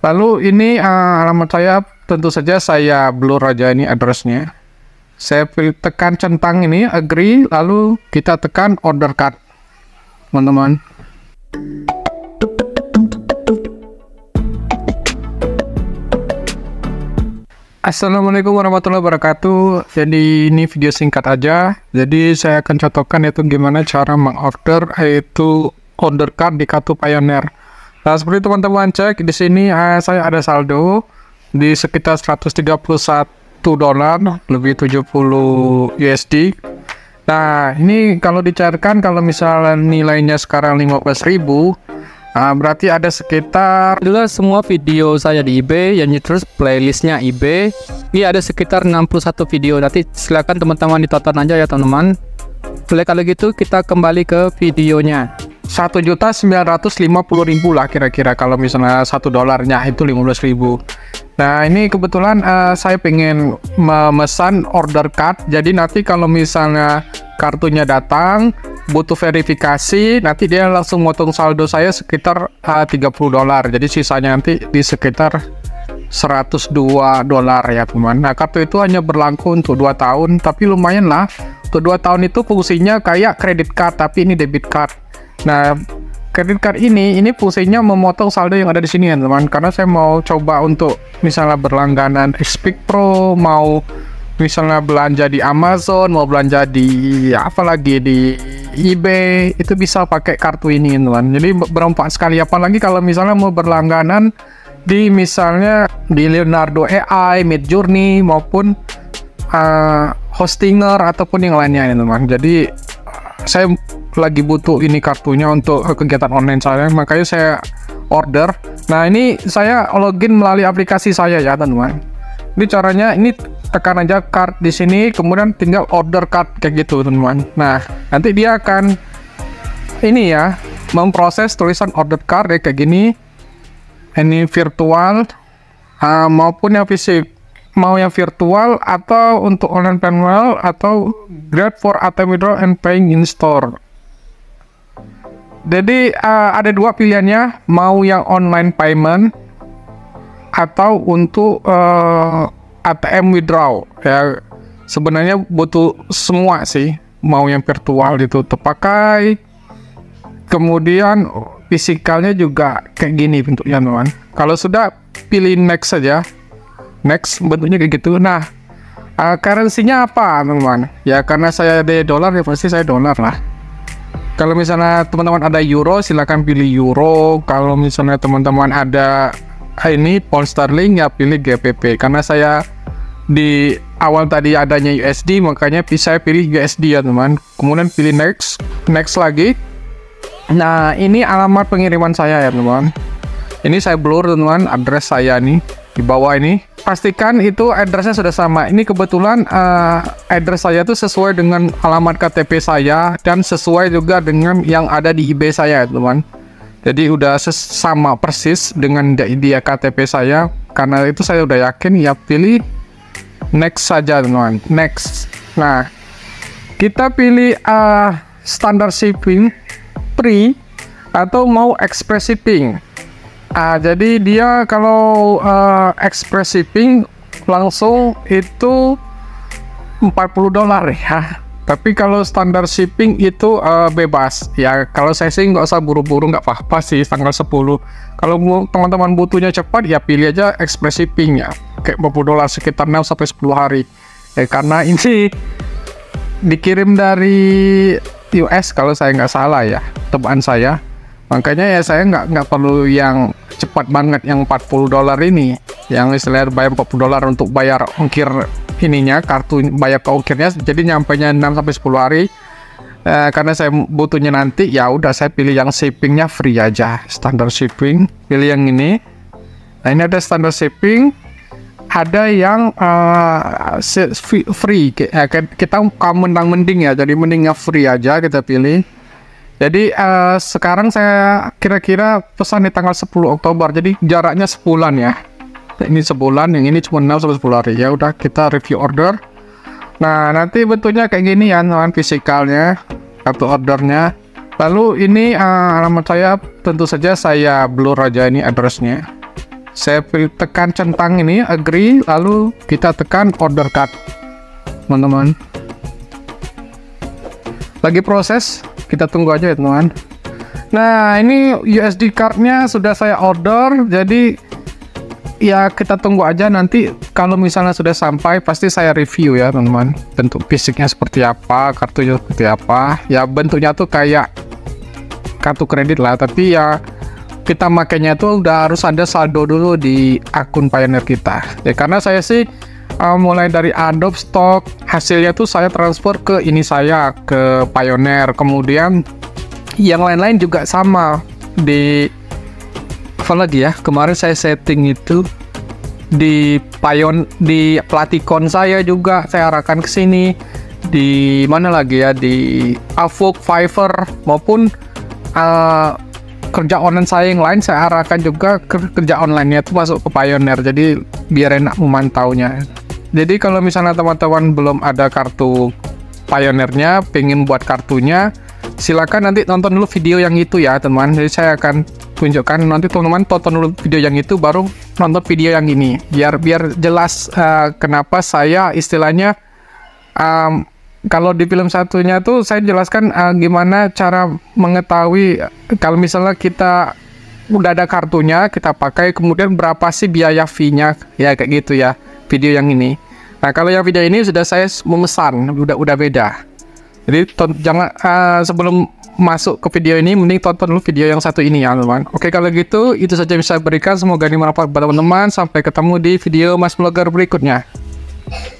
Lalu ini alamat saya, tentu saja saya blur aja ini addressnya. Saya tekan centang ini agree, lalu kita tekan order card, teman-teman. Assalamualaikum warahmatullahi wabarakatuh. Jadi ini video singkat aja. Jadi saya akan contohkan yaitu gimana cara mengorder yaitu order card di kartu Payoneer. Nah, seperti teman-teman cek di sini saya ada saldo di sekitar 131 dolar lebih 70 USD. Nah, ini kalau dicairkan kalau misalnya nilainya sekarang 15.000, berarti ada sekitar, itulah semua video saya di eBay, yang terus playlistnya eBay. Ini ada sekitar 61 video. Nanti silakan teman-teman ditonton aja ya teman-teman. Boleh kalau gitu kita kembali ke videonya. 1.950.000 lah kira-kira kalau misalnya $1 itu 15.000. Nah, ini kebetulan saya pengen memesan order card. Jadi nanti kalau misalnya kartunya datang butuh verifikasi, nanti dia langsung motong saldo saya sekitar $30. Jadi sisanya nanti di sekitar $102 ya teman. Nah, kartu itu hanya berlaku untuk 2 tahun, tapi lumayan lah. Untuk 2 tahun itu fungsinya kayak credit card, tapi ini debit card. Nah, credit card ini fungsinya memotong saldo yang ada di sini ya teman. Karena saya mau coba untuk misalnya berlangganan Speak Pro, mau misalnya belanja di Amazon, mau belanja di apalagi di eBay, itu bisa pakai kartu ini teman. Jadi bermanfaat sekali, apalagi kalau misalnya mau berlangganan di misalnya di Leonardo AI, Midjourney maupun Hostinger ataupun yang lainnya teman. Jadi saya lagi butuh ini kartunya untuk kegiatan online saya, makanya saya order. Nah, ini saya login melalui aplikasi saya ya teman-teman. Ini caranya, ini tekan aja card di sini, kemudian tinggal order card kayak gitu teman-teman. Nah, nanti dia akan ini ya memproses tulisan order card kayak gini. Ini virtual maupun yang fisik. Mau yang virtual atau untuk online payment atau great for ATM withdraw and paying in store. Jadi ada dua pilihannya, mau yang online payment atau untuk ATM withdraw. Ya, sebenarnya butuh semua sih, mau yang virtual itu terpakai, kemudian fisikalnya juga kayak gini bentuknya teman. Kalau sudah pilih next saja. Next, bentuknya kayak gitu. Nah, currency-nya apa teman-teman? Ya karena saya ada dolar, ya pasti saya dolar lah. Kalau misalnya teman-teman ada euro, silakan pilih euro. Kalau misalnya teman-teman ada ini pound sterling, ya pilih GBP. Karena saya di awal tadi adanya USD, makanya saya pilih USD ya teman. Kemudian pilih next, next lagi. Nah, ini alamat pengiriman saya ya teman. Ini saya blur teman, address saya nih di bawah ini. Pastikan itu addressnya sudah sama. Ini kebetulan address saya itu sesuai dengan alamat KTP saya dan sesuai juga dengan yang ada di eBay saya teman. Jadi udah sama persis dengan dia KTP saya. Karena itu saya udah yakin, ya pilih next saja teman. Next. Nah, kita pilih standard shipping, free, atau mau express shipping. Jadi dia kalau express shipping langsung itu $40 ya. Tapi kalau standar shipping itu bebas. Ya kalau saya sih nggak usah buru-buru, nggak apa-apa sih tanggal 10. Kalau teman-teman butuhnya cepat, ya pilih aja express shipping ya. Kayak $40 sekitar 6-10 hari. Ya karena ini dikirim dari US kalau saya nggak salah ya, tebakan saya. Makanya ya saya nggak perlu yang cepat banget, yang $40 ini, yang istilahnya bayar $40 untuk bayar ongkir ininya, kartu bayar ke ongkirnya, jadi nyampainya 6-10 hari. Karena saya butuhnya nanti, ya udah saya pilih yang shippingnya free aja, standard shipping. Pilih yang ini. Nah, ini ada standard shipping, ada yang free. Kita mending ya, jadi mendingnya free aja kita pilih. Jadi sekarang saya kira-kira pesan di tanggal 10 Oktober. Jadi jaraknya sebulan ya. Ini sebulan, yang ini cuma 6-10 hari. Ya udah kita review order. Nah, nanti bentuknya kayak gini ya, teman, fisikalnya, kartu ordernya. Lalu ini alamat saya, tentu saja saya blur aja ini addressnya. Saya tekan centang ini, agree, lalu kita tekan order card, teman-teman. Lagi proses, kita tunggu aja ya teman-teman. Nah, ini USD cardnya sudah saya order, jadi ya kita tunggu aja, nanti kalau misalnya sudah sampai pasti saya review ya teman-teman, bentuk fisiknya seperti apa, kartunya seperti apa. Ya bentuknya tuh kayak kartu kredit lah, tapi ya kita makainya tuh udah harus ada saldo dulu di akun Payoneer kita ya, karena saya sih mulai dari Adobe Stock, hasilnya tuh saya transfer ke ini, saya ke Payoneer, kemudian yang lain-lain juga sama. Di apa lagi ya, kemarin saya setting itu di di Platikon saya juga saya arahkan ke sini, di mana lagi ya, di Upwork, Fiverr maupun kerja online saya yang lain saya arahkan juga ke kerja online-nya itu masuk ke Payoneer, jadi biar enak memantaunya. Jadi kalau misalnya teman-teman belum ada kartu Payoneer-nya, pengen buat kartunya, silakan nanti nonton dulu video yang itu ya teman-teman. Jadi saya akan tunjukkan, nanti teman-teman tonton dulu video yang itu baru nonton video yang ini, biar jelas kenapa saya istilahnya kalau di film satunya tuh saya jelaskan gimana cara mengetahui kalau misalnya kita udah ada kartunya kita pakai, kemudian berapa sih biaya fee-nya ya, kayak gitu ya video yang ini. Nah kalau yang video ini sudah saya memesan, udah beda. Jadi jangan sebelum masuk ke video ini, mending tonton dulu video yang satu ini ya teman-teman. Oke, kalau gitu itu saja yang bisa berikan, semoga ini bermanfaat buat teman-teman. Sampai ketemu di video Mas Vlogger berikutnya.